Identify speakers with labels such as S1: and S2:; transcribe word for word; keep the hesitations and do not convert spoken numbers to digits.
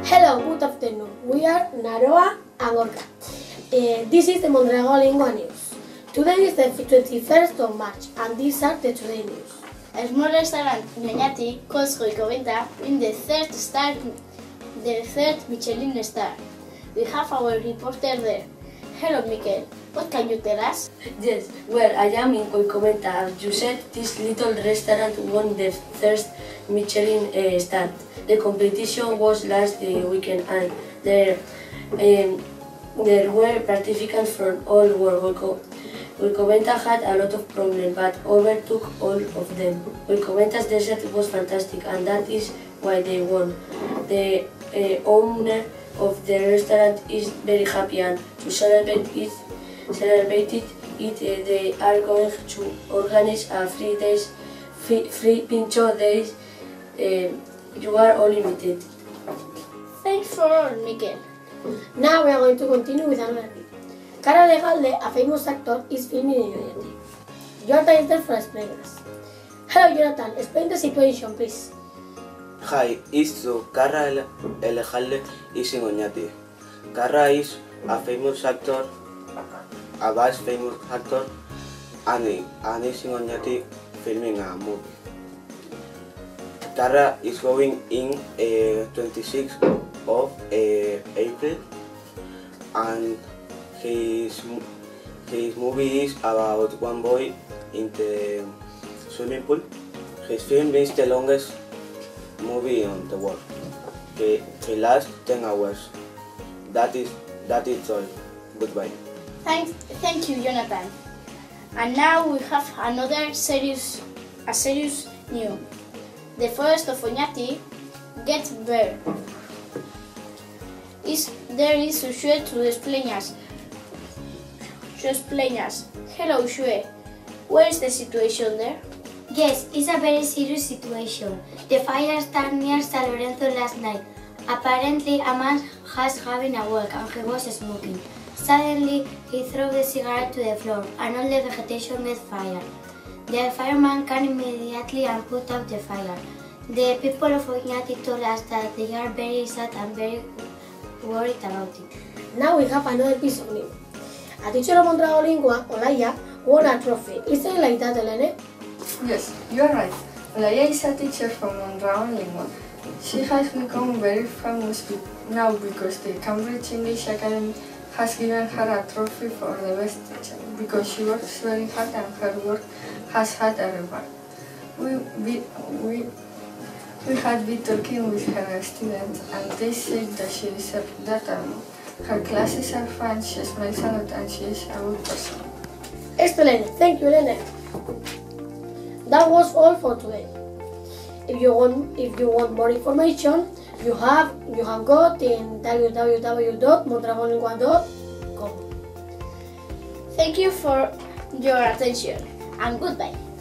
S1: Hello, good afternoon. We are Naroa and Gorka. Uh, this is the Mondragon Lingua News. Today is the twenty-first of March and these are the today news.
S2: A small restaurant in Oñati calls Goikoventa win the third star, the third Michelin star. We have our reporter there. Hello, Mikel. What can you tell us?
S3: Yes, well, I am in Goikoventa. As you said, this little restaurant won the third Michelin uh, star. The competition was last uh, weekend and there, um, there were participants from all over. Goikoventa had a lot of problems, but overtook all of them. Goikoventa's dessert was fantastic, and that is why they won. The uh, owner of the restaurant is very happy, and to celebrate it, celebrate it, it uh, they are going to organize a free days, free, free pincho days. Uh, you are all invited.
S2: Thanks for all, Mikel.
S1: Now we are going to continue with another clip. Cara Legalde, a famous actor, is filming in Oñati. Jonathan is there for explain us. Hello, Jonathan. Explain the situation, please.
S4: Hi, it's true. Cara Legalde is in Oñati. Cara is a famous actor, a vast famous actor, and, and is in Oñati filming a movie. Cara is going in uh, twenty-sixth of uh, April, and his his movie is about one boy in the swimming pool. His film is the longest movie on the world. It, it lasts ten hours. That is that is all. Goodbye.
S2: Thanks, thank you, Jonathan. And now we have another serious, a serious news. The forest of Oñati gets burned. Is there is Uxue to explain us. To explain us. Hello, Uxue. Where is the situation there?
S5: Yes, it's a very serious situation. The fire started near San Lorenzo last night. Apparently, a man has having a walk and he was smoking. Suddenly, he threw the cigarette to the floor and all the vegetation gets fire. The fireman came immediately and put out the fire. The people of Oñati told us that they are very sad and very worried about it.
S1: Now we have another piece of news. A teacher of Mondragon Lingua, Olaya, won a trophy. Is it like that, Elene?
S6: Yes, you are right. Olaya is a teacher from Mondragon Lingua. She has become very famous now because the Cambridge English Academy has given her a trophy for the best teacher because she works very hard and her work has had a reward. We, we, we, we had been talking with her students and they said that she deserved that honor. Her classes are fun, she smiles a lot and she is a good person.
S1: Excellent, thank you, Elene. That was all for today. If you want, if you want more information, you have you have got in w w w dot mondragon lingua dot com.
S2: Thank you for your attention and goodbye.